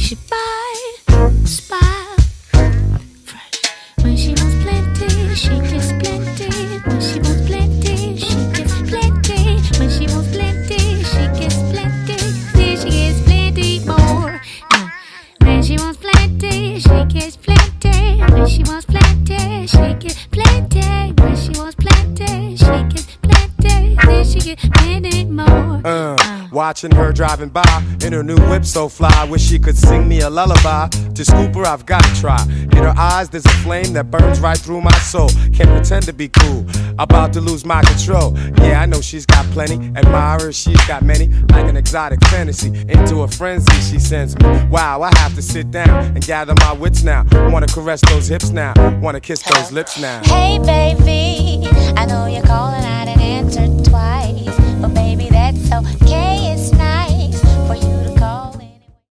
she buy, smile, fresh. When she wants plenty, she gets plenty. When she wants plenty, she gets plenty. When she wants plenty, she gets plenty. Then she gets plenty more. When she wants plenty, she gets plenty. When she wants plenty, she gets plenty. When she wants plenty, she gets plenty. Then she gets plenty more. Watching her driving by in her new whip so fly, wish she could sing me a lullaby. To scoop her, I've got to try. In her eyes, there's a flame that burns right through my soul. Can't pretend to be cool, about to lose my control. Yeah, I know she's got plenty. Admirers, she's got many. Like an exotic fantasy, into a frenzy she sends me. Wow, I have to sit down and gather my wits now. Wanna caress those hips now, wanna kiss those lips now. Hey baby, I know you're calling, I didn't answer twice, but baby that's okay, it's not